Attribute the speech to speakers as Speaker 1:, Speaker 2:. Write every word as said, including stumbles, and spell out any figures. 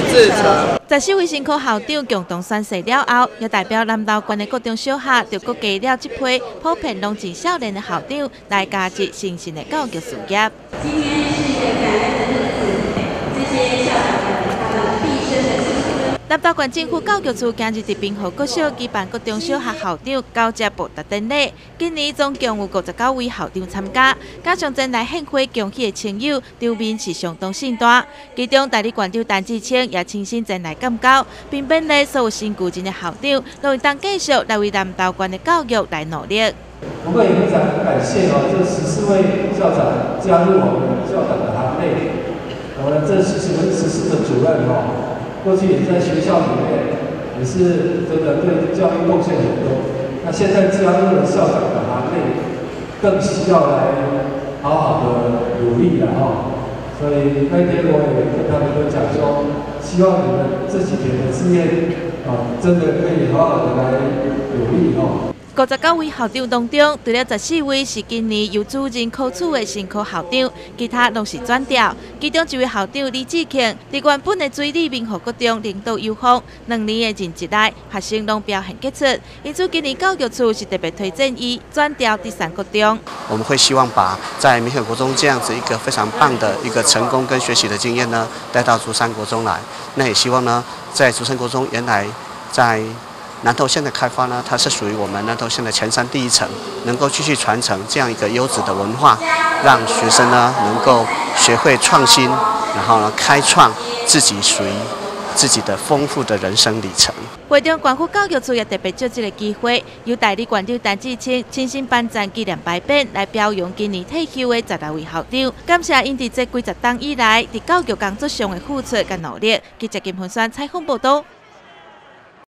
Speaker 1: 自责。
Speaker 2: 十四位新科校长共同宣誓了后，也代表南投县的各中小学，就各加了这批普遍拢是少年的校长来加入新兴的教育事业。
Speaker 3: 今天是一个感恩的日子，这些校长们他们毕生的辛苦。
Speaker 2: 南投县政府教育处今日伫滨河国小举办各中小学校长交接报答典礼，今年总共有五十九位校长参加，加上前来献花恭喜的亲友，场面是相当盛大。其中代理县长陈志清也亲身前来感召，并勉励所有新旧进的校长，拢会当继续来为南投县的教育来努力。
Speaker 4: 不过也非常感谢哦，这十四位校长加入我们校长的行列。我们这十四位十四个主任哦。 过去也在学校里面，也是真的对教育贡献很多。那现在加入了校长的行列，更需要来好好的努力了哈。所以那天我也跟他们都讲说，希望你们这几年的志愿啊，真的可以好好的来努力哈。
Speaker 2: 五十九位校长当中，除了十四位是今年由主任考取的新科校长，其他拢是转调。其中一位校长李志庆，伫原本的水利民和国中领导有方，两年的任职内，学生拢表现杰出，因此今年教育处是特别推荐伊转调第三国中。
Speaker 5: 我们会希望把在民和国中这样子一个非常棒的一个成功跟学习的经验呢，带到竹山国中来。那也希望呢，在竹山国中原来在 南投县的开发呢，它是属于我们南投县的前山第一城，能够继续传承这样一个优质的文化，让学生呢能够学会创新，然后呢开创自己属于自己的丰富的人生里程。
Speaker 2: 会中县府教育处也特别借这个机会，由代理县长陈志清亲身颁赞纪念牌匾来表扬今年退休的十来位校长，感谢因伫这几十档以来伫教育工作上的付出跟努力。记者金凤山采访报道。